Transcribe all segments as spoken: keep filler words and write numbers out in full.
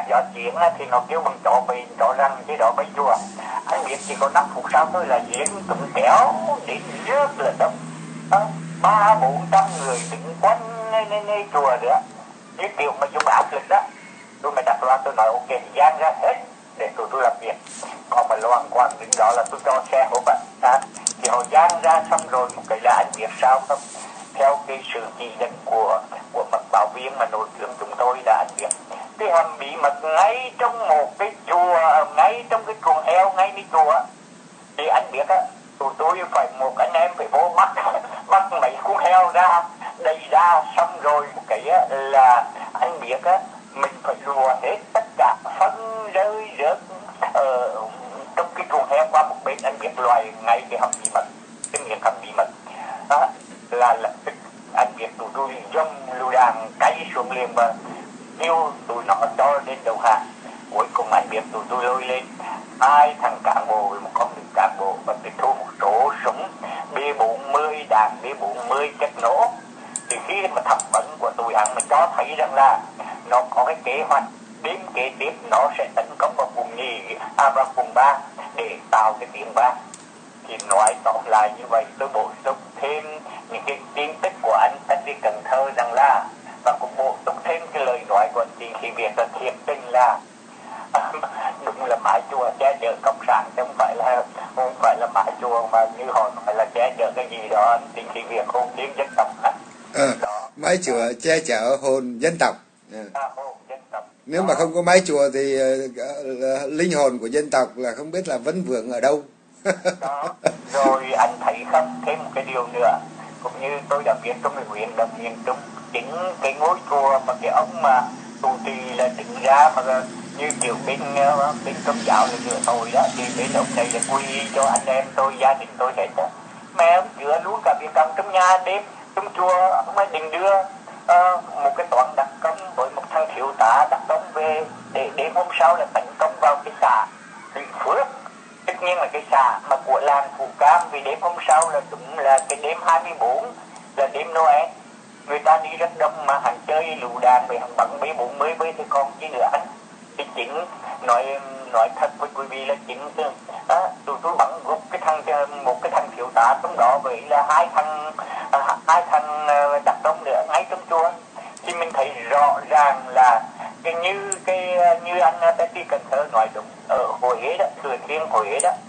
gió chiến thì nó kêu bằng chó bị chó răng cái đó bấy chùa. Anh biết chỉ có năm phút sau thôi là diễn cũng kéo đến rất là đông, ba bốn trăm người đứng quanh nơi, nơi chùa nữa, như kiểu mà dùng áp lực đó. Tôi mới đặt loa tôi nói ok dán ra hết để tụi tôi làm việc, còn mà loan quang đứng đó là tôi cho xe hộp ạ. Thì họ dán ra xong rồi một cái là anh biết sao không, theo cái sự chỉ dẫn của của mật bảo viên mà nổi tiếng chúng tôi là anh biết cái hầm bí mật ngay trong một cái chùa, ngay trong cái chuồng heo ngayในchùa. Thì anh biết á, tụi tôi phải một anh em phải vô mắt bắt mấy con heo ra đầy ra, xong rồi một cái á, là anh biết á mình phải lùa hết tất cả phân rơi rớt ở trong cái chuồng heo qua một bên. Anh biết loài ngay cái hầm bí mật, cái miệng hầm bí mật đó, là lập tức anh biết tụi tôi dông lù đàn cay xuống liền mà yêu tụi nó cho lên đầu hàng. Cuối cùng anh biết tụi tôi lôi lên hai thằng cán bộ với một con đường cán bộ và tịch thu một số súng B bốn mươi, đạn B bốn mươi chất nổ. Thì khi mà thẩm vấn của tụi hắn mà cho thấy rằng là nó có cái kế hoạch đêm kế tiếp nó sẽ tấn công vào vùng nhì, à vào vùng ba để tạo cái tiếng vang. Thì nói tóm lại như vậy, tôi bổ sung thêm những cái tin tức của anh anh đi Cần Thơ rằng là, và cũng bổ sung thêm cái lời nói của anh Tiến Sĩ Việt là thiệt tình là đúng là mái chùa che chở cộng sản chứ không phải là không phải là mái chùa mà như họ nói là che chở cái gì đó. Anh Tiến Sĩ Việt hồn tiếng dân tộc á. Ờ, mái chùa che chở hồn dân tộc. À, hồn dân tộc. Nếu đó. Mà không có mái chùa thì uh, linh hồn của dân tộc là không biết là vấn vương ở đâu. Đó. Rồi anh thấy không, thêm một cái điều nữa, cũng như tôi đã biết trong cái huyện Đồng miền Trung, chính cái ngôi chùa mà cái ông mà tù trì là đứng ra mà như kiểu bên bên công giáo là rửa tội đó, thì bên ông này là quy cho anh em tôi, gia đình tôi hết đó. Mẹ ông chữa luôn cả việc cầm trong nhà đêm trong chùa, ông ấy định đưa uh, một cái toán đặc công với một thằng thiếu tá đặc công về để đêm hôm sau là tấn công vào cái xã Thủy Phước. Tất nhiên là cái xã mà của làng Phú Cam, vì đêm hôm sau là đúng là cái đêm hai mươi bốn là đêm Noel, người ta đi rất đông mà hắn chơi lựu đạn với hắn bắn B bốn mươi với thì còn chi nữa anh. Thì chính nói nói thật với quý vị là chính à, tụi tôi bắn gục cái thằng một cái thằng thiếu tá trong đó với là hai thằng à, hai thằng đặc công nữa ngay trong chùa. Thì mình thấy rõ ràng là cái như cái như anh Betty Cần Thơ nói đúng, ở Huế đó, Thừa Thiên Huế đó,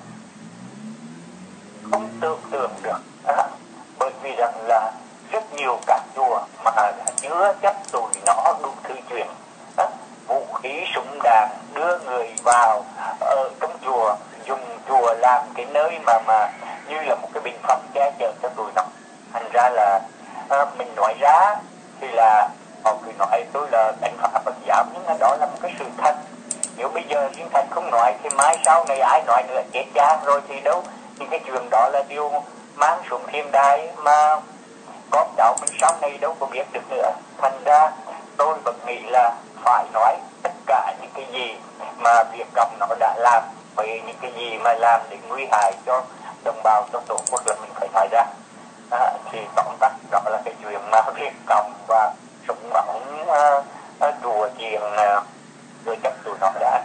không tưởng tượng được à, bởi vì rằng là rất nhiều các chùa mà chứa chấp tụi nó đủ thứ chuyện à, vũ khí súng đạn đưa người vào ở trong chùa, dùng chùa làm cái nơi mà mà như là một cái bình phẩm che chở cho tụi nó. Thành ra là à, mình nói ra thì là họ cứ nói tôi là đánh phá Phật giáo, nhưng mà đó là một cái sự thật. Nếu bây giờ Liên Thành không nói thì mai sau này ai nói nữa chết cha rồi thì đâu. Thì cái chuyện đó là điều mang xuống thiên đài mà con cháu mình sau này đâu có biết được nữa. Thành ra tôi vẫn nghĩ là phải nói tất cả những cái gì mà Việt Cộng nó đã làm, với những cái gì mà làm để nguy hại cho đồng bào trong tổ quốc là mình phải nói ra. À, thì tóm tắt đó là cái chuyện mà Việt Cộng và súng ống đùa chuyện rồi chấp tụi nó đã.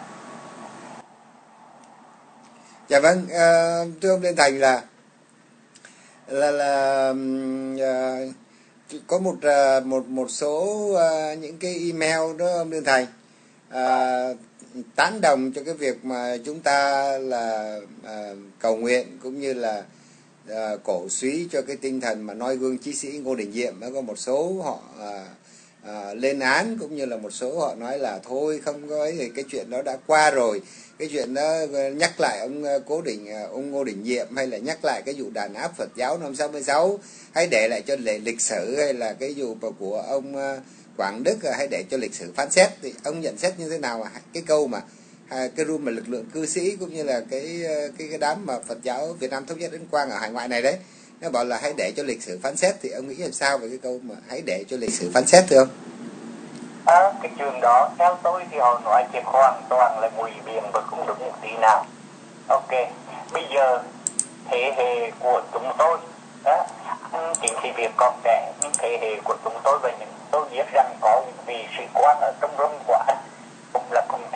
Dạ vâng, uh, thưa ông Liên Thành là là là uh, có một uh, một một số uh, những cái email đó ông Liên Thành uh, tán đồng cho cái việc mà chúng ta là uh, cầu nguyện cũng như là uh, cổ suý cho cái tinh thần mà noi gương chí sĩ Ngô Đình Diệm. Có một số họ uh, À, lên án, cũng như là một số họ nói là thôi không có ấy thì cái chuyện đó đã qua rồi, cái chuyện đó nhắc lại ông Cố Đình ông Ngô Đình Diệm hay là nhắc lại cái vụ đàn áp Phật giáo năm sáu mươi sáu, hãy để lại cho lệ lịch sử, hay là cái vụ của ông Quảng Đức hãy để cho lịch sử phán xét. Thì ông nhận xét như thế nào cái câu mà cái room mà lực lượng cư sĩ cũng như là cái cái cái đám mà Phật giáo Việt Nam Thống Nhất Ấn Quang ở hải ngoại này đấy, nó bảo là hãy để cho lịch sử phán xét, thì ông nghĩ làm sao về cái câu mà hãy để cho lịch sử phán xét thưa ông? À, cái chuyện đó theo tôi thì họ nói chuyện hoàn toàn là ngụy biện và không đúng một tí nào. Ok, bây giờ thế hệ của chúng tôi đó, anh chính sĩ Việt còn trẻ, nhưng thế hệ của chúng tôi và những tôi biết rằng có những vị sĩ quan ở trong rung của anh cũng là cùng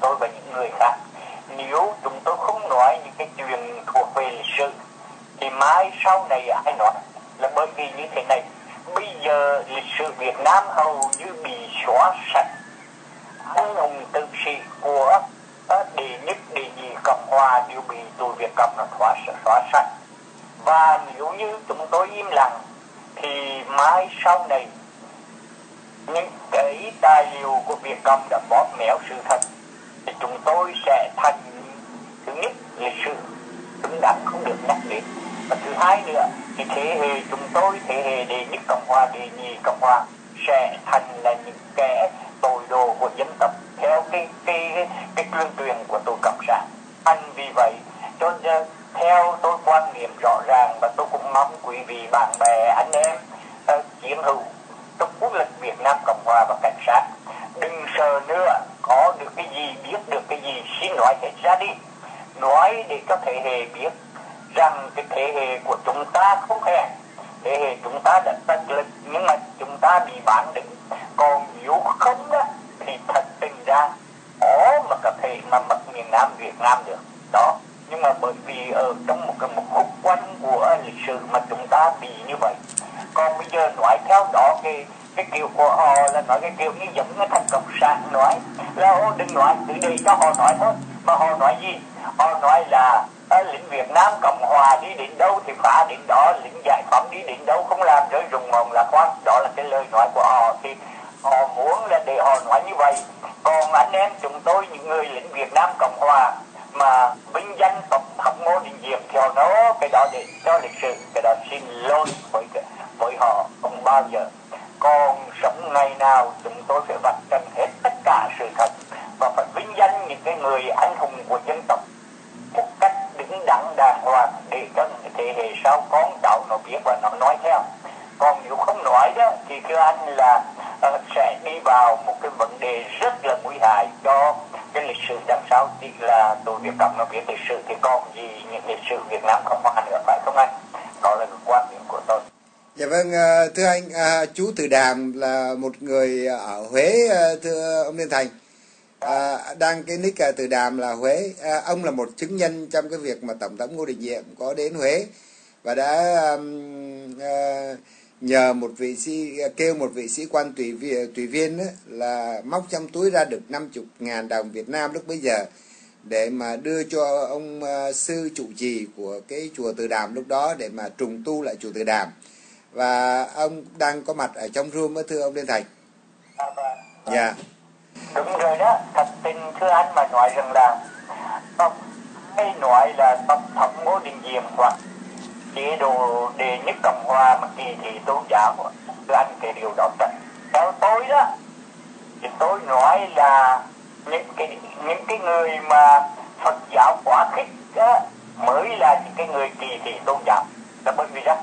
tôi và những người khác. Nếu chúng tôi không nói những cái chuyện thuộc về lịch sử thì mai sau này ai nói, là bởi vì như thế này, bây giờ lịch sử Việt Nam hầu như bị xóa sạch. Anh hùng tử sĩ của đệ nhất đệ nhị Cộng Hòa đều bị tụi Việt Cộng nó xóa, xóa sạch. Và nếu như chúng tôi im lặng thì mai sau này những cái tài liệu của Việt Cộng đã bóp méo sự thật thì chúng tôi sẽ thành, thứ nhất, lịch sử xứng đáng không được nhắc đến, và thứ hai nữa thì thế hệ chúng tôi, thế hệ đệ nhất Cộng Hòa, đệ nhị Cộng Hòa sẽ thành là những kẻ tội đồ của dân tộc theo cái cái cái, cái tuyên truyền của tụi cộng sản. Anh vì vậy cho nên theo tôi quan niệm rõ ràng, và tôi cũng mong quý vị bạn bè anh em uh, chiến hữu trong quốc lực Việt Nam Cộng Hòa và cảnh sát đừng sợ nữa, có được cái gì, biết được cái gì xin nói hết ra đi, nói để cho thế hệ biết rằng cái thế hệ của chúng ta không hèn, thế hệ chúng ta đã tận lực nhưng mà chúng ta bị bán đứng. Còn nếu không đó thì thật tình ra khó mà có thể mà mất miền Nam Việt Nam được đó. Nhưng mà bởi vì ở trong một cái một khúc quanh của lịch sử mà chúng ta bị như vậy. Còn bây giờ nói theo đó cái cái kiểu của họ là nói cái kiểu như giống như thành cộng sản nói là ô đừng nói, cứ để cho họ nói thôi. Mà họ nói gì? Họ nói là lính Việt Nam Cộng Hòa đi đến đâu thì phá đến đó, lính giải phóng đi đến đâu không làm rơi rụng mòn là khoan. Đó là cái lời nói của họ, thì họ muốn là để họ nói như vậy. Còn anh em chúng tôi, những người lính Việt Nam Cộng Hòa mà vinh danh tổng thống Ngô Đình Diệm thì họ nói cái đó để cho lịch sử, cái đó xin lỗi với với họ không bao giờ. Còn sống ngày nào chúng tôi phải vạch trần hết tất cả sự thật và phải vinh danh những cái người anh hùng của dân tộc một cách đứng đắn đàng hoàng để cho những thế hệ sau con cháu nó biết và nó nói theo. Còn nếu không nói đó thì thưa anh là uh, sẽ đi vào một cái vấn đề rất là nguy hại cho cái lịch sử đằng sau. Chỉ là tụi Việt Cộng nó biết lịch sử thì còn gì những lịch sử Việt Nam Cộng Hòa nữa, phải không anh? Đó là quan điểm của tôi. Dạ vâng, thưa anh, chú Từ Đàm là một người ở Huế, thưa ông Liên Thành. À, đang cái nick Từ Đàm là Huế. À, ông là một chứng nhân trong cái việc mà Tổng thống Ngô Đình Diệm có đến Huế và đã um, uh, nhờ một vị sĩ, kêu một vị sĩ quan tùy viên, tùy viên đó, là móc trong túi ra được năm mươi ngàn đồng Việt Nam lúc bấy giờ để mà đưa cho ông uh, sư trụ trì của cái chùa Từ Đàm lúc đó để mà trùng tu lại chùa Từ Đàm. Và ông đang có mặt ở trong room đó, thưa ông Liên Thành. À, vâng. Dạ. Đúng rồi đó, thật tình thưa anh mà nói rằng là ông hay nói là Tổng thống Ngô Đình Diệm hoặc chế độ đệ nhất Cộng Hòa mà kỳ thị tôn giáo của anh, cái điều đó thật. Theo tôi đó thì tôi nói là những cái những cái người mà Phật giáo quá khích đó mới là những cái người kỳ thị tôn giáo. Là bởi vì đó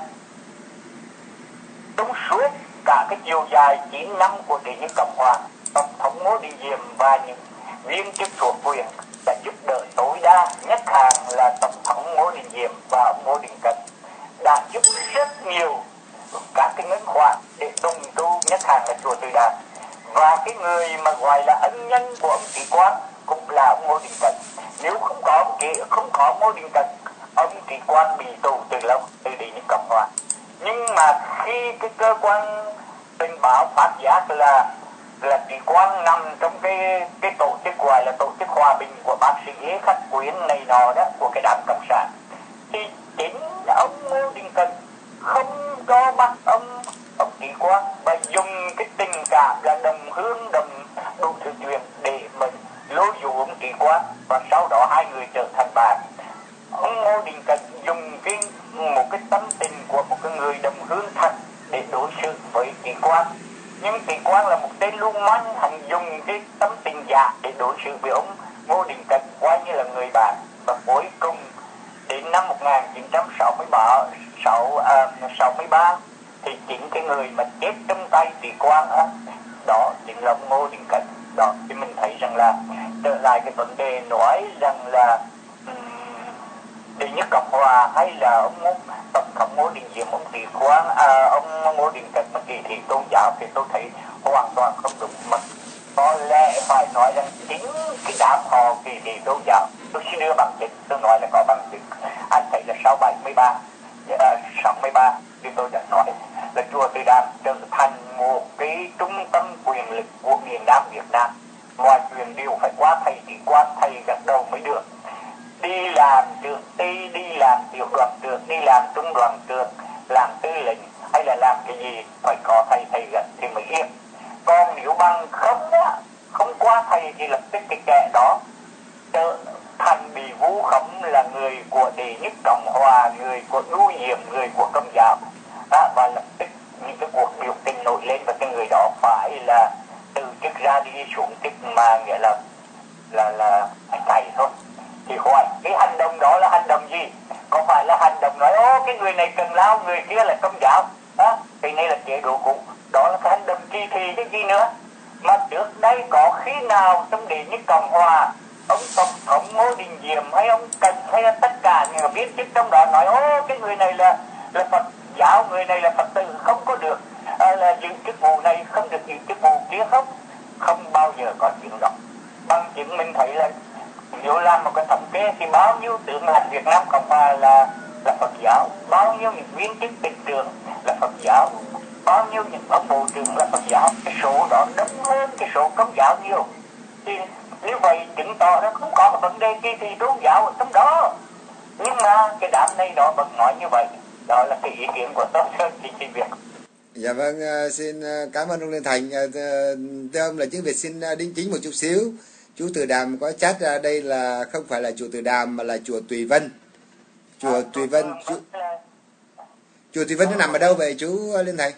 trong suốt cả cái chiều dài chín năm của đệ nhất Cộng Hòa, Tổng thống Ngô Đình Diệm và những viên chức thuộc quyền đã giúp đỡ tối đa, nhất hàng là Tổng thống Ngô Đình Diệm và ông Ngô Đình Cẩn đã giúp rất nhiều các cái ngân khoản để trùng tu, nhất hàng là chùa Từ Đàm. Và cái người mà gọi là ân nhân của ông Trí Quang cũng là ông Ngô Đình Cẩn. Nếu không có ông Trí, không có Ngô Đình Cẩn, ông Trí Quang bị tù từ lâu, từ đệ nhất Cộng Hòa. Nhưng mà khi cái cơ quan tình báo phát giác là là Trí Quang nằm trong cái cái tổ chức gọi là tổ chức hòa bình của bác sĩ Khách Quyến này nọ đó, của cái đảng cộng sản, thì chính ông Ngô Đình Cẩn không cho bắt ông ông Trí Quang và dùng cái tình cảm là đồng hương đồng đủ thứ chuyện để mình lôi dụ ông Trí Quang, và sau đó hai người trở thành bạn. Ông Ngô Đình Cẩn dùng cái một cái tâm tình của một cái người đồng hương thật để đối xử với Trí Quang. Nhưng Trí Quang là một tên lưu manh, hắn dùng cái tâm tình giả để đối xử với ông Ngô Đình Cẩn coi như là người bạn. Và cuối cùng đến năm một nghìn chín trăm sáu mươi ba, sáu mươi ba thì chính cái người mà chết trong tay Trí Quang đó, đó chính là ông Ngô Đình Cẩn. Đó thì mình thấy rằng là trở lại cái vấn đề nói rằng là đệ nhất Cộng Hòa hay là ông Tổng thống Ngô Đình Diệm, ông Trí Quang, à, ông Ngô Đình Cẩn mà kỳ thị tôn giáo thì tôi thấy hoàn toàn không đúng. Mà có lẽ phải nói rằng chính cái đám họ kỳ thị tôn giáo. Tôi xin đưa bằng chứng, tôi nói là có bằng chứng. Anh thấy là sau bảy mươi ba, sáu mươi ba thì tôi đã nói là chùa Từ Đàm trở thành một cái trung tâm quyền lực của miền Nam Việt Nam. Mọi chuyện đều phải qua thầy, chỉ qua thầy gật đầu mới được. Đi làm trưởng ty, đi làm tiểu đoàn trưởng, đi làm trung đoàn trưởng, làm tư lệnh hay là làm cái gì phải có thầy thầy gật thì mới yên. Còn nếu bằng không á, không qua thầy thì lập tức cái kẻ đó trở thành bị vu khống là người của Đệ Nhất Cộng Hòa, người của Nhu Diệm, người của Công giáo. Đó, và lập tức những cái cuộc biểu tình nổi lên và cái người đó phải là từ chức ra đi xuống chức mà nghĩa là là là phải cày thôi. Thì hỏi cái hành động đó là hành động gì? Có phải là hành động nói ô cái người này cần lao, người kia là Công giáo? Đó, cái này là chế độ cũ. Đó là cái hành động kỳ thị cái gì nữa? Mà trước đây có khi nào trong Đệ Nhất Cộng Hòa ông tổng thống Ngô Đình Diệm hay ông Cần hay là tất cả những người biết chức trong đó nói ô cái người này là là Phật giáo, người này là Phật tử, không có được à, là giữ chức vụ này, không được giữ chức vụ kia không? Không bao giờ có chuyện đó. Bằng chứng mình thấy là nếu làm một cái thống kê thì bao nhiêu tướng lãnh Việt Nam Cộng Hòa là là Phật giáo, bao nhiêu những viên chức tỉnh trưởng là Phật giáo, bao nhiêu những ông bộ trưởng là Phật giáo. Cái số đó đông hơn cái số Công giáo nhiều. Thì như vậy chứng tỏ nó không có một vấn đề kỳ thị tôn giáo ở trong đó. Nhưng mà cái đám này đó vẫn nói như vậy. Đó là cái ý kiến của tôi Sơn Thị Thị Việt. Dạ vâng, xin cảm ơn ông Lê Thành. Thưa ông là chứ Việt xin đính chính một chút xíu. Chú Từ Đàm có chat ra đây là không phải là chùa Từ Đàm mà là chùa Tùy Vân. Chùa à, Tùy Vân, chú... chùa Tùy Vân nó nằm ở đâu vậy chú Liên Thành?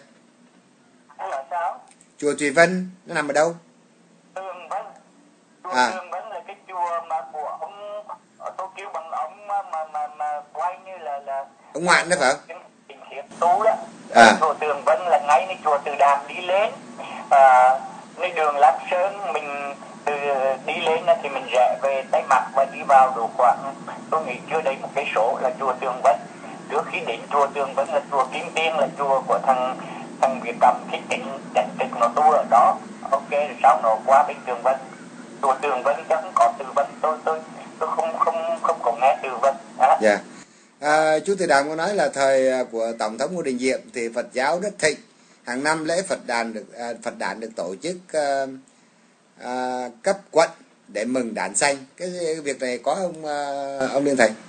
Là sao? Chùa Tùy Vân nó nằm ở đâu? Tường Vân. Chùa À. Tường Vân là cái chùa mà của ông, tôi kêu bằng ông mà mà mà, mà quay như là là ông Ngoạn đó phải không? Tú đó. À. Chùa Tường Vân là ngayในchùa Từ Đàm đi lên, à, nơi đường Lam Sơn mình từ đi lên thì mình rẽ về Tây Mặc và đi vào độ khoảng tôi nghĩ chưa đầy một cây số là chùa Tường Vân. Trước khi đến chùa Tường Vân là chùa Kim Tiên, là chùa của thằng thằng Việt Cầm thích tỉnh chánh trực nó tu ở đó. Ok rồi sau nó qua bên Tường Vân. Chùa Tường Vân chắc không có Từ Vân, tôi tôi tôi không không không có nghe Từ Vân. Dạ. Yeah. À, chú Từ Đàm có nói là thời của Tổng thống Ngô Đình Diệm thì Phật giáo rất thịnh, hàng năm lễ Phật đàn được à, Phật đản được tổ chức à, à, cấp quận để mừng đản sanh. Cái việc này có ông à, ông Liên Thành?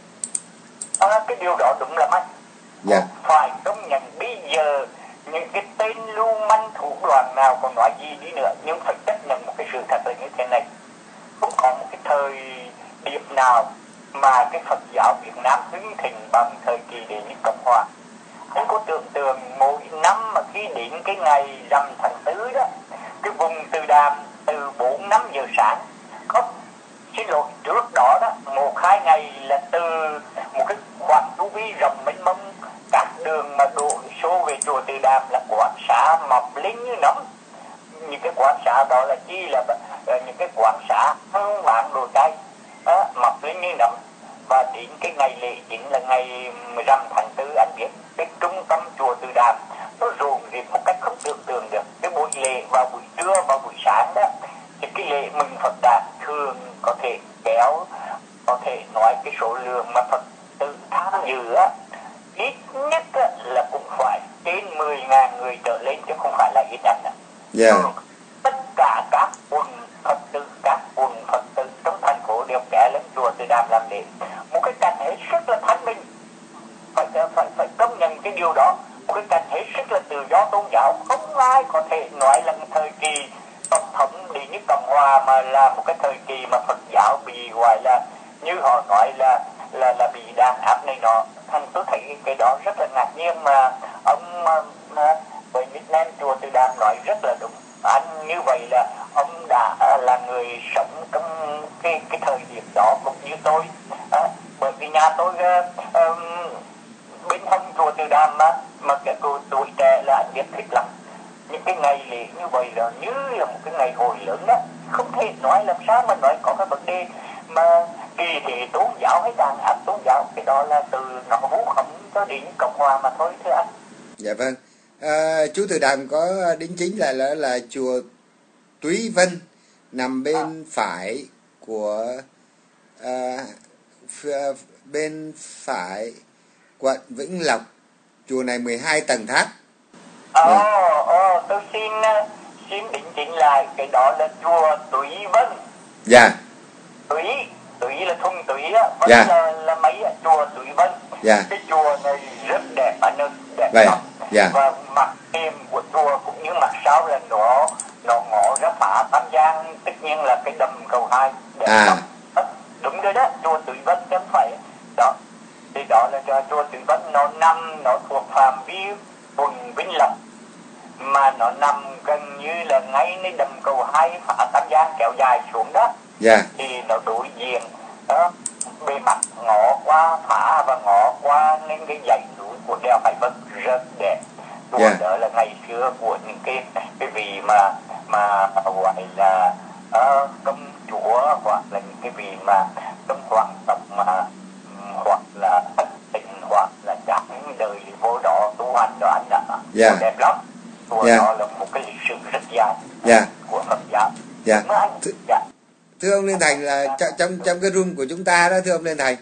À, cái điều đó đúng là anh. Dạ. Phải công nhận bây giờ những cái tên lưu manh thủ đoạn nào còn nói gì đi nữa, nhưng phải chấp nhận một cái sự thật là như thế này. Không có một cái thời điểm nào mà cái Phật giáo Việt Nam hưng thịnh bằng thời kỳ Đệ Nhất Cộng Hòa. Anh có tưởng tượng mỗi năm mà khi đến cái ngày rằm tháng tư đó, cái vùng Từ Đàm từ bốn năm giờ sáng, có xin lỗi trước đó đó một hai ngày là từ một cái khoảng chu vi rộng mênh mông, các đường mà đổ xô về chùa Từ Đàm là quán xá mọc lên như nấm. Những cái quán xá đó là chi là những cái quán xá hơn vạn đồ chay đó, mọc lên như nấm. Và đến cái ngày lễ chính là ngày rằm tháng tư, anh biết cái trung tâm chùa Từ Đàm nó rộn rịp một cách không tưởng tượng được. Cái buổi lễ vào buổi trưa, vào buổi sáng đó, thì cái lễ mừng Phật đản thường có thể kéo, có thể nói cái số lượng mà Phật tử tham dự á, ít nhất á, là cũng phải trên mười ngàn người trở lên chứ không phải là ít anh ạ. Yeah. Tất cả các quần Phật tử, các quần Phật tử trong thành phố đều kéo lên chùa Từ Đàm làm lễ. Một cái cảnh hết sức là thanh minh, phải phải phải công nhận cái điều đó. Một cái cảnh hết sức là tự do tôn giáo, không ai có thể nói là thời kỳ tổng thống Đệ Nhất Cộng Hòa mà là một cái thời kỳ mà Phật giáo bị gọi là như họ nói là là là bị đàn áp này nọ. Thành tôi thấy cái đó rất là ngạc nhiên mà ông với nickname chùa Từ Đàm nói rất là đúng. Anh như vậy là ông đã là người sống trong cái cái thời điểm đó cũng như tôi. À, bởi vì nhà tôi uh, bên hông chùa Từ Đàm mà mà cái tuổi, tuổi trẻ là anh biết thích lắm. Những cái ngày lễ như vậy là như là một cái ngày hội lớn đó. Không thể nói làm sao mà nói có cái vấn đề mà kỳ thị tôn giáo hay đàn áp tôn giáo. Cái đó là từ nó vũ khống cho đến Cộng Hòa mà thôi thưa anh. Dạ vâng. À, chú Từ Đàm có đính chính lại là là chùa Túy Vân. nằm bên phải của à, ph- bên phải quận Vĩnh Lộc. Chùa này mười hai tầng tháp. Ồ, Vâng. ồ, tôi xin ờ, xin đính chính lại, cái đó là chùa Túy Vân. Dạ, Túy, Túy là thung Túy á, Vân Dạ. là là mấy á, chùa Túy Vân. dạ, Cái chùa này rất đẹp anh ơi, đẹp vậy à? lắm. Dạ, Và mặt tiền của chùa cũng như mặt sau là nó nó ngõ ra phá Tam Giang, tất nhiên là cái đầm cầu hai đẹp À. lắm. Đó, đúng rồi đó, chùa Túy Vân chứ không phải đó. Thì đó là cho chùa Túy Vân, nó nằm, nó thuộc phạm vi quận Vĩnh Lộc, mà nó nằm gần như là ngay nơi đầm cầu hai phá Tam Giang kéo dài xuống đó. dạ, Thì nó đối diện đó, bề mặt ngõ qua phá và ngõ qua nên cái dãy núi của đèo Hải Vân rất đẹp. Chùa Dạ. đó là ngày xưa của những cái cái vị mà mà gọi là uh, công chúa, hoặc là những cái vị mà trong hoàng tộc mà um, hoặc là thất tình, hoặc là chẳng đời vô đó tu hành đó anh ạ. Dạ. Chùa đẹp lắm. Chùa Dạ. đó là một cái lịch sử rất dài Dạ. của Phật giáo. dạ. Đúng không anh? Th- Dạ. Thưa ông Liên Thành, là trong trong trong cái room của chúng ta đó, thưa ông Liên Thành,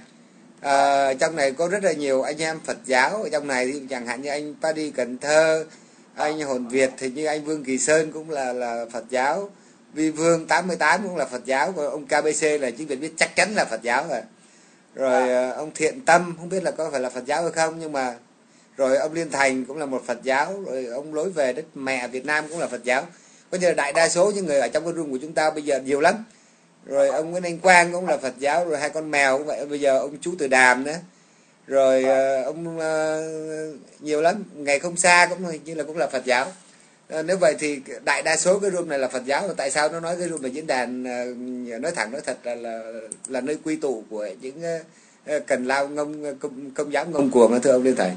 à, trong này có rất là nhiều anh em Phật giáo ở trong này, thì chẳng hạn như anh Paddy Cần Thơ, anh Hồn Việt, thì như anh Vương Kỳ Sơn cũng là là Phật giáo, Vi Vương tám mươi tám cũng là Phật giáo, còn ông ca bê xê là chính Việt biết chắc chắn là Phật giáo rồi. Rồi à, ông Thiện Tâm không biết là có phải là Phật giáo hay không, nhưng mà rồi ông Liên Thành cũng là một Phật giáo, rồi ông Lối Về Đất Mẹ Việt Nam cũng là Phật giáo. Có như là đại đa số những người ở trong cái room của chúng ta bây giờ nhiều lắm. Rồi ông Nguyễn Anh Quang cũng là Phật giáo, rồi hai con mèo cũng vậy, bây giờ ông chú Từ Đàm nữa, rồi uh, ông uh, nhiều lắm, Ngày Không Xa cũng hình như là cũng là Phật giáo. Uh, nếu vậy thì đại đa số cái room này là Phật giáo, rồi tại sao nó nói cái room là diễn đàn, uh, nói thẳng nói thật là là, là nơi quy tụ của những uh, cần lao ngông công, công giáo ngông cuồng đó, thưa ông Liên Thầy?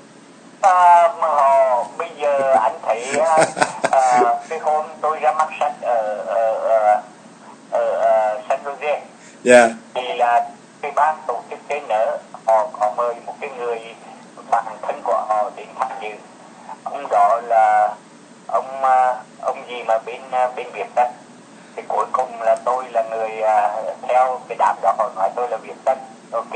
À, mà họ, bây giờ anh thấy à, à, cái hôm tôi ra mắt sách ở ở ở, ở, ở San Jose, Dạ. thì là cái ban tổ chức cái nở họ có mời một cái người bạn thân của họ đến tham dự. Ông đó là ông à, ông gì mà bên à, bên Việt Tân. Thì cuối cùng là tôi là người à, theo cái đám đó, họ nói tôi là Việt Tân. Ok,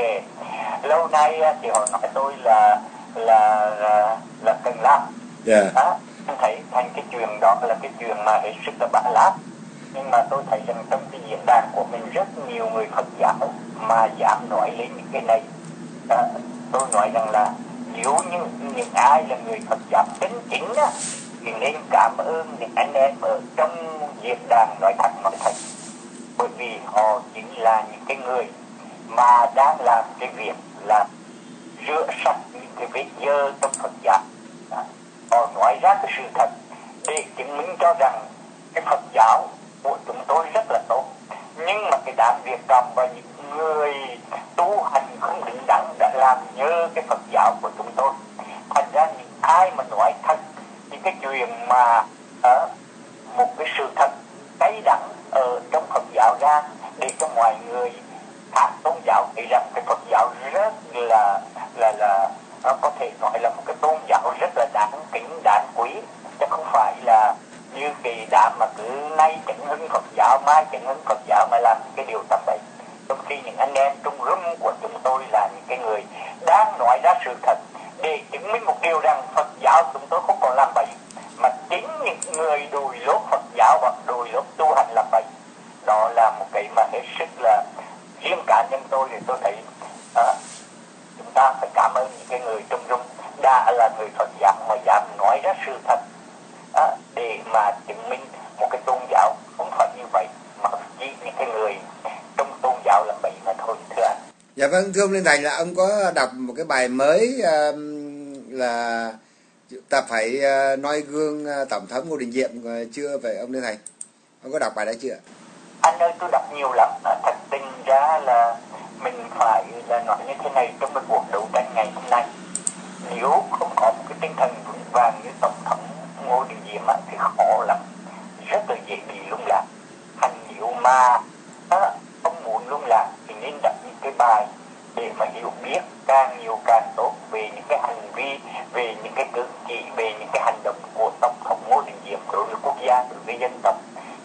lâu nay à, thì họ nói tôi là là là, là Cần Lao. Dạ. Đó, anh thấy thành cái chuyện đó là cái chuyện mà hết sức là bá láp. Nhưng mà tôi thấy rằng trong cái diễn đàn của mình rất nhiều người Phật giáo mà dám nói lên những cái này. Đó, tôi nói rằng là nếu như những ai là người Phật giáo chính chính á, thì nên cảm ơn những anh em ở trong diễn đàn nói thật nói thật. Bởi vì họ chính là những cái người mà đang làm cái việc là rửa sạch những cái vết dơ trong Phật giáo. Đó. Họ nói ra cái sự thật để chứng minh cho rằng cái Phật giáo của chúng tôi rất là tốt. Nhưng mà cái đám Việt Cộng và những người tu hành không đứng đắn đã làm nhớ cái Phật giáo của chúng tôi. Thành ra những ai mà nói thật những cái chuyện mà ở một cái sự thật cay đắng ở trong Phật giáo ra, để cho mọi người khác tôn giáo thấy rằng cái Phật giáo rất là là là nó có thể nói là một cái tôn giáo rất là đáng kính đáng quý, chứ không phải là như kỳ đám mà cứ nay chỉnh hưng Phật giáo mai chỉnh hưng Phật giáo mà làm cái điều tầm bậy. Trong khi những anh em trong room của chúng tôi là những cái người đang nói ra sự thật để chứng minh một điều rằng Phật giáo chúng tôi không còn làm bậy, mà chính những người đùi lốt Phật giáo hoặc đùi lốt tu hành làm bậy. Đó là một cái mà hết sức là riêng cá nhân tôi thì tôi thấy à, chúng ta phải cảm ơn những cái người trong room đã là người Phật giáo mà dám nói ra sự thật à, để mà chứng minh một cái tôn giáo không phải như vậy, mà chỉ những cái người trong tôn giáo làm bậy mà thôi, thưa anh. Dạ vâng, thưa ông Liên Thành, là ông có đọc một cái bài mới uh, là ta phải uh, noi gương uh, Tổng thống Ngô Đình Diệm uh, chưa về ông Liên Thành? Ông có đọc bài đó chưa? Anh ơi, tôi đọc nhiều lắm. À, thật tình ra là mình phải là nói như thế này, trong cái cuộc đấu tranh ngày hôm nay, nếu không có một cái tinh thần vững vàng như Tổng thống Ngô Đình Diệm á, thì khó lắm, rất là dễ bị lung lạc. Thành nếu mà á, không muốn lung lạc thì nên đọc những cái bài để mà hiểu biết càng nhiều càng tốt về những cái hành vi, về những cái cử chỉ, về những cái hành động của Tổng thống Ngô Đình Diệm đối với quốc gia, đối với dân tộc.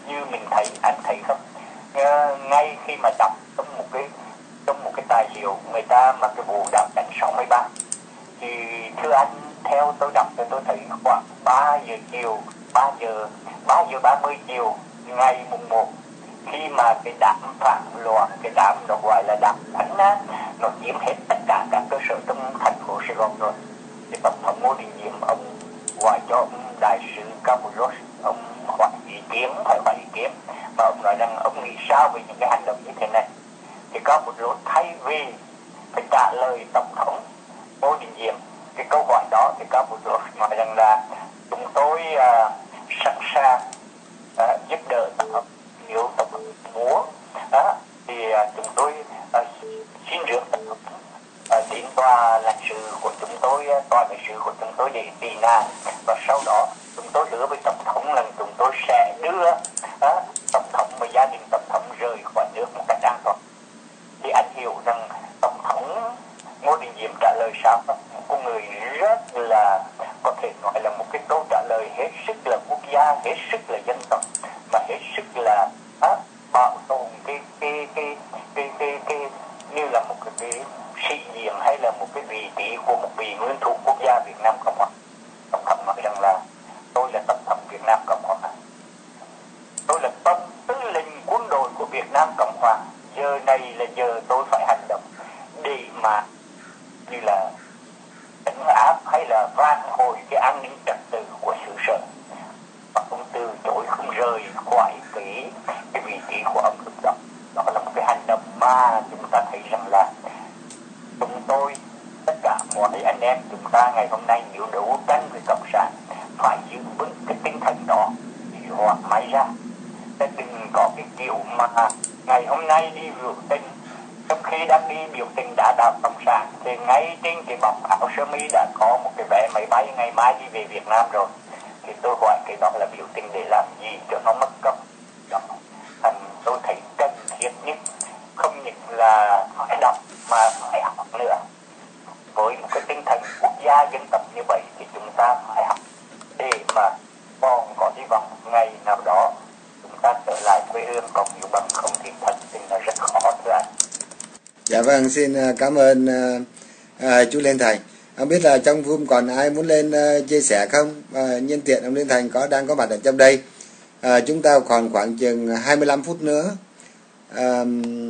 như mình thấy, anh thấy không, uh, ngay khi mà đọc trong một cái trong một cái tài liệu người ta mà cái vụ đảo cảnh sáu mươi ba, thì thưa anh, theo tôi đọc thì tôi thấy khoảng ba giờ chiều, ba giờ ba giờ ba mươi chiều ngày mùng một, khi mà cái đám phản loạn, cái đám nó gọi là đám đánh á, nó chiếm hết tất cả các cơ sở trong thành phố Sài Gòn rồi, thì tổng thống Ngô Đình Diệm ông gọi cho ông đại sứ Campuchia, ông hỏi ý kiến, phải hỏi ý kiến, và ông nói rằng ông nghĩ sao về những cái hành động như thế này. Thì Campuchia thay vì phải trả lời tổng thống Ngô Đình Diệm cái câu hỏi đó, thì Campuchia nói rằng là chúng tôi uh, sẵn sàng uh, giúp đỡ tổng thống nếu tổng thống muốn, uh, thì uh, chúng tôi uh, xin rước tổng thống uh, đến tòa lãnh sự của chúng tôi, uh, tòa lãnh sự của chúng tôi để tị nạn, và sau đó chúng tôi hứa với tổng thống là chúng tôi sẽ đưa uh, tổng thống và gia đình tổng thống rời khỏi nước một cách an toàn. Thì anh hiểu rằng tổng thống Ngô Đình Diệm trả lời sao? Một người rất là, có thể nói là một cái câu trả lời hết sức là quốc gia, hết sức là dân tộc, và hết sức là á, bảo tồn cái cái cái cái cái cái như là một cái, cái sĩ diện hay là một cái vị trí của một vị nguyên thủ quốc gia Việt Nam Cộng Hòa. Tổng thống nói rằng là tôi là tổng thống Việt Nam Cộng Hòa, tôi là tổng tư lệnh quân đội của Việt Nam Cộng Hòa, giờ này là giờ tôi phải hành động để mà như là trấn áp hay là vãn hồi cái an ninh trật tự của xứ sở. Và ông từ chối không rời khỏi cái cái vị trí của ông lúc đó. Đó là một cái hành động mà chúng ta thấy rằng là chúng tôi, tất cả mọi anh em chúng ta ngày hôm nay nếu đấu tranh với cộng sản phải giữ vững cái tinh thần đó thì hoạt may ra. Để đừng có cái kiểu mà ngày hôm nay đi biểu tình, trong khi đang đi biểu tình đã đạo cộng sản thì ngay trên cái bọc áo sơ mi đã có một cái vé máy bay ngày mai đi về Việt Nam rồi. Thì tôi hỏi cái đó là biểu tình để làm gì cho nó mất công đó. Thành tôi thấy cần thiết nhất không những là phải đọc mà phải học nữa. Với một cái tinh thần quốc gia dân tộc như vậy thì chúng ta phải học để mà còn có hy vọng ngày nào đó chúng ta trở lại quê hương, còn nhiều bằng không thì thật tình là rất khó thưa anh. Dạ vâng, xin cảm ơn uh, uh, chú Lê Thành. Không biết là trong room còn ai muốn lên uh, chia sẻ không? Uh, nhân tiện ông Lê Thành có đang có mặt ở trong đây. Uh, chúng ta còn khoảng chừng hai mươi lăm phút nữa. Uh,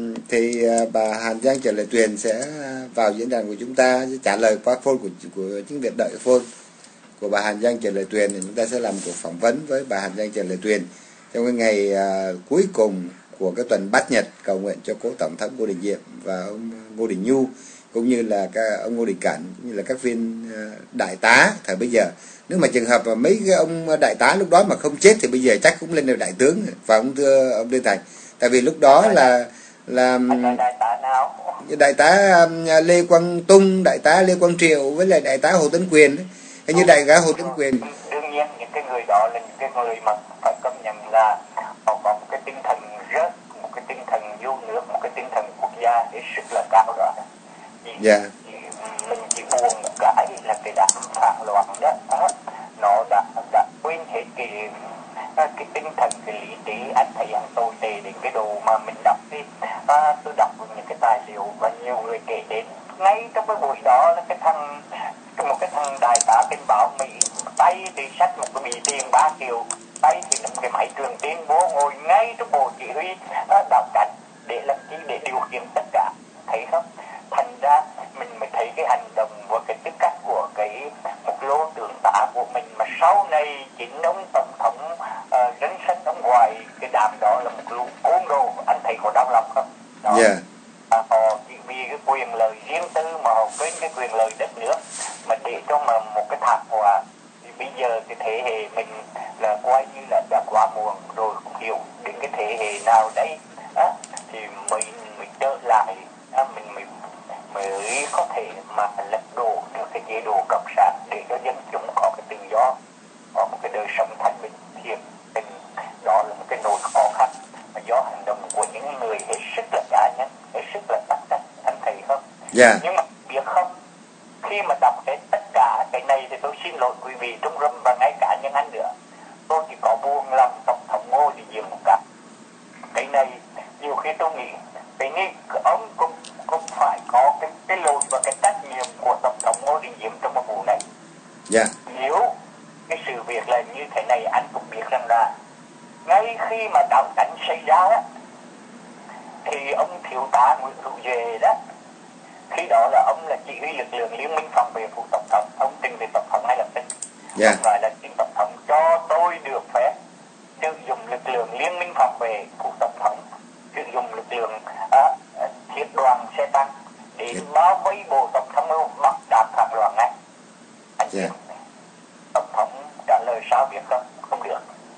thì uh, bà Hàn Giang Trần Lệ Tuyền sẽ vào diễn đàn của chúng ta, sẽ trả lời qua phone của của tiếng Việt đợi phone của bà Hàn Giang Trần Lệ Tuyền, thì chúng ta sẽ làm cuộc phỏng vấn với bà Hàn Giang Trần Lệ Tuyền trong cái ngày uh, cuối cùng của cái tuần Bát Nhật cầu nguyện cho cố tổng thống Ngô Đình Diệm và ông Ngô Đình Nhu, cũng như là các ông Ngô Đình Cẩn, cũng như là các viên uh, đại tá thời bây giờ. Nếu mà trường hợp mà mấy cái ông đại tá lúc đó mà không chết thì bây giờ chắc cũng lên được đại tướng, và ông thưa ông Lê Thành, tại vì lúc đó là là đại tá nào? Đại tá um, Lê Quang Tung, đại tá Lê Quang Triệu với lại đại tá Hồ Tấn Quyền ấy. Hình như đại tá Hồ Tấn Quyền. Đương nhiên những cái người đó là những cái người mà phải công nhận là họ có một cái tinh thần rất, một cái tinh thần yêu nước, một cái tinh thần quốc gia hết sức là cao đó. Dạ. Mình chỉ buồn một cái là cái đám phản loạn đó, đó nó đã đã quên hết cái cái tinh thần, cái lý trí. Anh thấy anh tồi tệ đến cái đồ mà mình đọc đi, à, tôi đọc những cái tài liệu và nhiều người kể đến ngay trong cái buổi đó là cái thằng một cái thằng đại tá tình báo Mỹ tay thì sách một cái bị tiền ba triệu, tay thì nắm cái máy truyền tin bố ngồi ngay trong bộ chỉ huy đảo cảnh để làm chi, để điều khiển tất cả, thấy không? Thành ra mình mới thấy cái hành động và cái tư cách của cái một lô tướng tá của mình mà sau này chính ông tổng thống uh, dân sân ông ngoài cái đám đó là một lũ côn đồ. Anh thấy có đau lòng không? Đó. Yeah. À, họ chỉ vì cái quyền lợi riêng tư mà họ quên cái quyền lợi đất nước, mà để cho mà một cái thảm họa. Thì bây giờ cái thế hệ mình là coi như là đã quá muộn rồi, không hiểu đến cái thế hệ nào đấy á, thì mình mình trở lại á, mình mình mới có thể mà lật đổ được cái chế độ cộng sản để cho dân chúng có cái tự do, có một cái đời sống thanh bình thiện tình. Đó là một cái nỗi khó khăn mà do hành động của những người hết sức là cá nhân, hết sức là tắc trách, anh thấy không? Yeah. Nhưng mà biết không, khi mà đọc hết tất cả cái này thì tôi xin lỗi quý vị trong râm và ngay cả những anh nữa, tôi chỉ có buông lòng tổng thống Ngô Đình Diệm một cái. tôi nghĩ vì như ông cũng cũng phải có cái cái lỗi và cái trách nhiệm của tổng thống Ngô Đình Diệm trong một vụ này. Dạ. Nếu cái sự việc là như thế này, anh cũng biết rằng là ngay khi mà đảo cảnh xảy ra đó, thì ông thiếu tá Nguyễn Hữu Duệ đó, khi đó là ông là chỉ huy lực lượng liên minh phòng vệ phủ tổng thống, ông trình về tổng thống ngay lập tức. Dạ. Ông nói là xin tổng thống cho tôi được phép sử dụng lực lượng liên minh phòng vệ phủ tổng thống, sử dụng lực lượng à, thiết đoàn xe tăng để bao vây bộ tổng thống mưu bắt đạp phản loạn ngay. Anh Dạ. biết tổng thống trả lời sao biết không? Không được.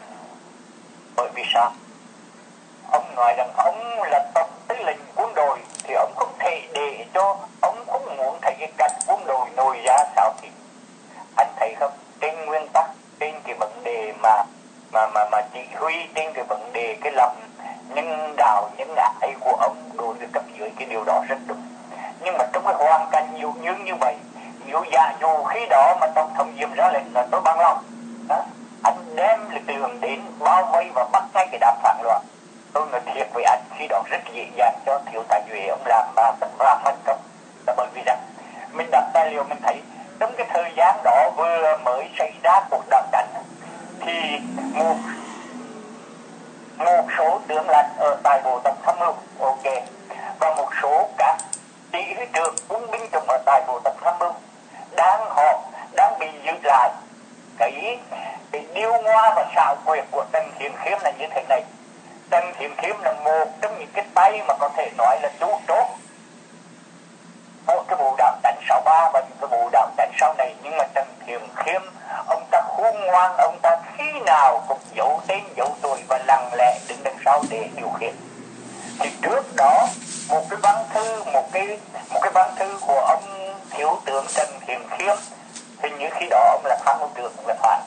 Bởi vì sao? Ông nói rằng ông là tổng tư lệnh quân đội thì ông không thể để cho, ông không muốn thấy cái cảnh quân đội nổi ra xạo thịt. Anh thấy không? Trên nguyên tắc, trên cái vấn đề mà mà mà mà chỉ huy, trên cái vấn đề cái lòng nhân đạo nhân ái của ông đối với cấp dưới, cái điều đó rất đúng. Nhưng mà trong cái hoàn cảnh nhiều như như vậy, nếu giả dù khi đó mà tổng thống Diệm ra lệnh là tôi bằng lòng đó, anh đem lực lượng đến bao vây và bắt ngay cái đám phản loạn, tôi nói thiệt với anh, khi đó rất dễ dàng cho thiếu tá Duệ ông làm mà làm thành công. Là bởi vì rằng mình đọc tài liệu mình thấy trong cái thời gian đó vừa mới xảy ra cuộc đảo cảnh thì một một số tướng lãnh ở tại bộ tổng tham mưu, ok, và một số các chỉ huy trưởng quân binh chủng ở tại bộ tổng tham mưu đang họ đang bị giữ lại. Cái cái điêu ngoa và xảo quyệt của Trần Thiện Khiêm là như thế này. Trần Thiện Khiêm là một trong những cái tay mà có thể nói là chủ chốt một cái vụ đảo đánh sáu ba và những cái vụ đảo đánh sau này. Nhưng mà Trần Thiện Khiêm, ông ta khôn ngoan, ông ta khi nào cũng giấu tên giấu tuổi và lặng lẽ đứng đằng sau để điều khiển. Thì trước đó một cái văn thư một cái một cái văn thư của ông thiếu tướng Trần Thiện Khiêm, hình như khi đó ông là tham mưu trưởng là phải,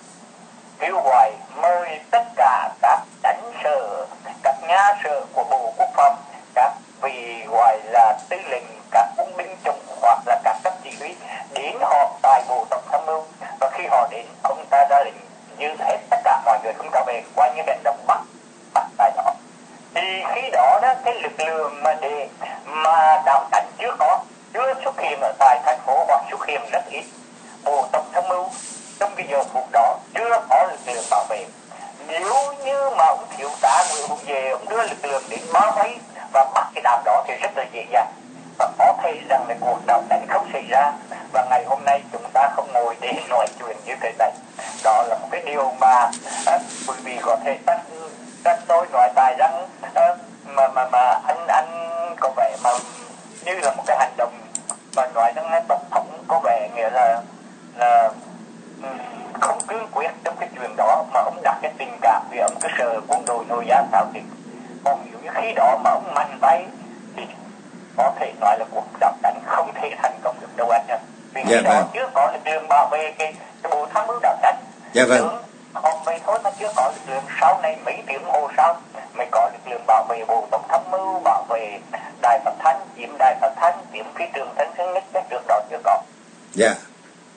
kêu gọi mời tất cả các đánh sở, các nhà sở của Bộ Quốc phòng, các vị gọi là tư lệnh các quân binh chủng hoặc là các cấp chỉ huy đến họp tại Bộ Tổng tham mưu. Và khi họ đến, ông ta ra lệnh giữ hết tất cả mọi người không trở về, qua như hành động bắt bắt tại đó. Thì khi đó đó cái lực lượng mà để mà đảo cảnh chưa có, chưa xuất hiện ở tại thành phố hoặc xuất hiện rất ít. Bộ Tổng tham mưu trong cái giờ phút đó chưa có lực lượng bảo vệ. Nếu như mà ông thiếu tá Nguyễn Hữu Duệ ông đưa lực lượng đến bao vây và bắt cái đám đó thì rất là dễ dàng, và có thể rằng là cuộc đảo cảnh không xảy ra và ngày hôm nay chúng ta không ngồi để nói chuyện như thế này. Đó là một cái điều mà à, bởi vì có thể tất tất tôi nói tại rằng à, mà mà mà anh anh có vẻ mà như là một cái hành động mà nói rằng tổng thống có vẻ nghĩa là là không cương quyết trong cái chuyện đó, mà ông đặt cái tình cảm vì ông cứ sợ quân đội nổi ra sao thì. Còn nếu như khi đó mà ông mạnh tay thì có thể nói là cuộc đảo cảnh không thể thành công được đâu anh ạ. Vì khi Yeah, đó vâng. chưa có lực lượng bảo vệ cái, cái bộ tham mưu đảo cảnh. Dạ vâng. Còn vậy thôi mà chưa có lực lượng, sau này mấy tiếng hồ sau mới có lực lượng bảo vệ bộ tổng tham mưu, bảo vệ đài phát thanh, chiếm đài phát thanh, chiếm phi trường thanh sinh nhất, cái trước đó chưa có. Dạ. Yeah.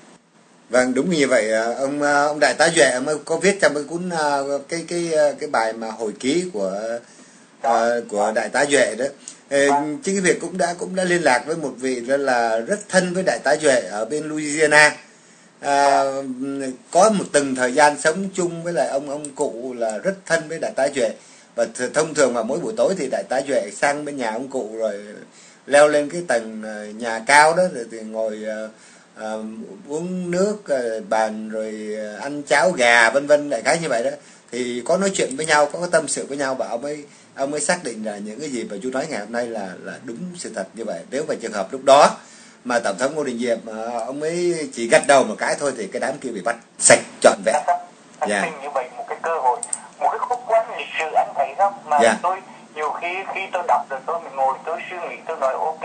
Vâng, đúng như vậy. Ông ông đại tá Duệ ông có viết trong cái cuốn cái cái cái bài mà hồi ký của uh, của đại tá Duệ đó. Chính cái việc cũng đã cũng đã liên lạc với một vị rất là rất thân với đại tá Duệ ở bên Louisiana. À, có một từng thời gian sống chung với lại ông ông cụ là rất thân với đại tá Duệ, và thông thường mà mỗi buổi tối thì đại tá Duệ sang bên nhà ông cụ rồi leo lên cái tầng nhà cao đó rồi thì ngồi À, uống nước à, bàn rồi à, ăn cháo gà vân vân đại khái như vậy đó, thì có nói chuyện với nhau, có, có tâm sự với nhau, và ông ấy ông ấy xác định là những cái gì mà chú nói ngày hôm nay là là đúng sự thật như vậy. Nếu mà trường hợp lúc đó mà tổng thống Ngô Đình Diệm mà ông ấy chỉ gật đầu một cái thôi thì cái đám kia bị bắt sạch trọn vẹn. Anh yeah. Như vậy một cái cơ hội, một cái khúc quanh lịch sử anh thấy không mà yeah. tôi nhiều khi khi tôi đọc rồi tôi mình ngồi tôi suy nghĩ, tôi nói ok,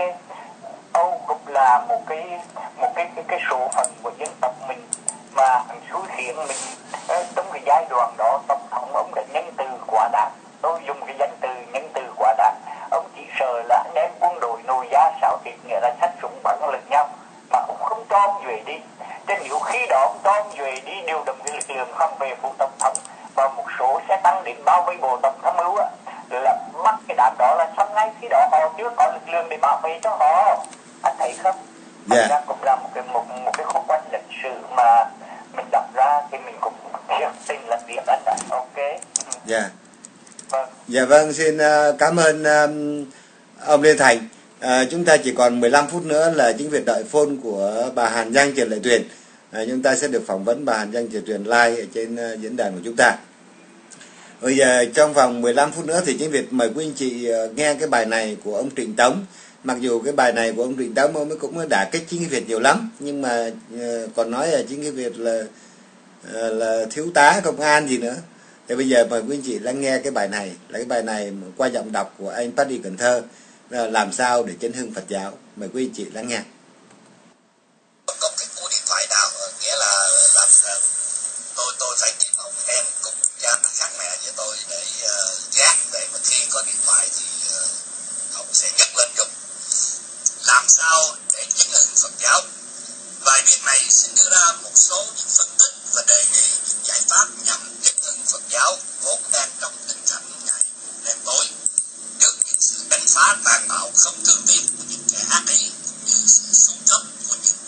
Âu cũng là một cái một cái cái, cái số phận của dân tộc mình mà xúi khiến mình trong cái giai đoạn đó tổng thống ông đã nhân từ quá đáng. Tôi dùng cái danh từ nhân từ quá đáng. Ông chỉ sợ là anh em quân đội nổi da xạo thịt, nghĩa là xách súng bắn lẫn nhau, mà ông không cho ông Duệ đi. Cho nếu khi đó ông cho ông Duệ đi điều động cái lực lượng phòng vệ phủ tổng thống và một số xe tăng đến bao vây bộ tổng tham mưu á, là bắt cái đám đó là lai khi đó họ chưa có lực lượng để bảo vệ cho họ, anh thấy không? Dạ. Ra cũng là một cái một một cái khúc quanh lịch sử mà mình đặt ra thì mình cũng thiệt tình là việc anh ạ. Ok. Dạ. Vâng. Dạ vâng, xin uh, cảm ơn um, ông Lê Thành. Uh, chúng ta chỉ còn mười lăm phút nữa là chính việc đợi phone của bà Hàn Giang Trần Lệ Tuyền. Uh, chúng ta sẽ được phỏng vấn bà Hàn Giang Trần Tuyền live ở trên uh, diễn đàn của chúng ta. Bây giờ trong vòng mười lăm phút nữa thì chính việc mời quý anh chị uh, nghe cái bài này của ông Trịnh Tống. Mặc dù cái bài này của ông Trịnh Tống ông ấy cũng đã kích chính Việt nhiều lắm, nhưng mà uh, còn nói là chính Việt là uh, là thiếu tá công an gì nữa. Thì bây giờ mời quý anh chị lắng nghe cái bài này, là cái bài này qua giọng đọc của anh Paddy Cần Thơ, làm sao để chấn hưng Phật giáo. Mời quý anh chị lắng nghe. Có cái cú điện thoại nào nghĩa là, là, là tôi tôi phải tìm ông em cùng cha khác mẹ với tôi để uh, gác, để mà khi có điện thoại thì uh, ông sẽ nhắc lên dùng làm sao để chấn hưng Phật giáo. Bài viết này xin đưa ra một số những phân tích và đề nghị những giải pháp nhằm chấn hưng Phật giáo vốn đang trong tình trạng ngày đêm tối trước những sự đánh phá tàn bạo không thương tiếc của những kẻ ác ý, cũng như sự xuống cấp của những